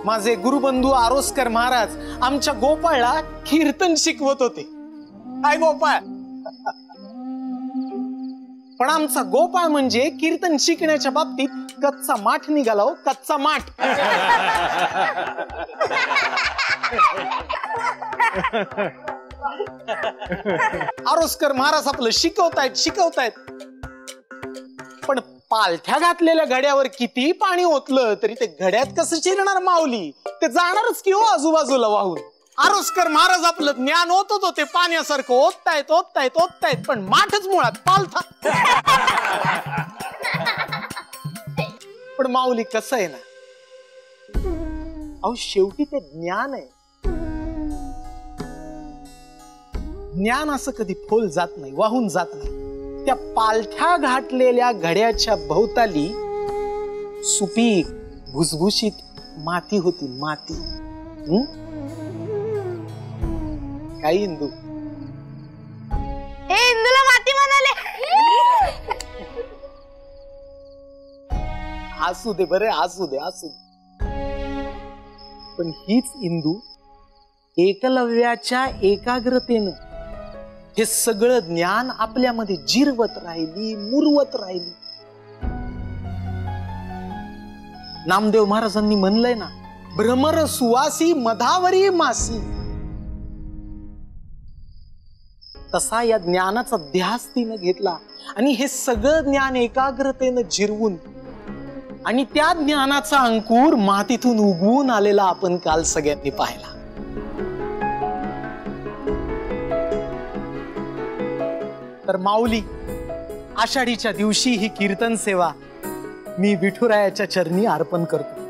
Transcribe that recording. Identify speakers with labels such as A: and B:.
A: माझे गुरुबंधू आरोस्कर महाराज आमच्या गोपाळला कीर्तन शिकवत होते. काय गोपाळ? पण आमचा गोपाळ म्हणजे कीर्तन शिकण्याच्या बाबतीत कच्चा माठ निघाला हो, कच्चा माठ. आरोस्कर महाराज आपलं शिकवतायत पण पालथ्या घातलेल्या घड्यावर किती पाणी ओतलं तरी ते घड्यात कसं शिरणार माऊली? ते जाणारच की हो आजूबाजूला वाहून. आरोस्कर महाराज आपलं ज्ञान ओतत होते पाण्यासारखं, ओततायत पण माठच मुळात पालथा. पण माऊली कसं आहे ना, अहो शेवटी ते ज्ञान आहे. ज्ञान असं कधी फोल जात नाही, वाहून जात नाही. त्या पालथ्या घातलेल्या घड्याच्या भोवताली सुपीक भुसभुशीत माती होती, माती. काय इंदू?
B: हे इंदूला माती म्हणाले.
A: असू दे बरे, असू दे. पण हीच इंदू एकलव्याच्या एकाग्रतेनं हे सगळं ज्ञान आपल्यामध्ये जिरवत राहिली, मुरवत राहिली. नामदेव महाराजांनी म्हणलंय ना, भ्रमर सुवासी मधावरी मासी. तसा या ज्ञानाचा ध्यास तिनं घेतला आणि हे सगळं ज्ञान एकाग्रतेनं जिरवून आणि त्या ज्ञानाचा अंकुर मातीतून उगवून आलेला आपण काल सगळ्यांनी पाहिला. तर माऊली, आषाढीच्या दिवशी ही कीर्तन सेवा मी विठुरायाच्या चरणी अर्पण करतो.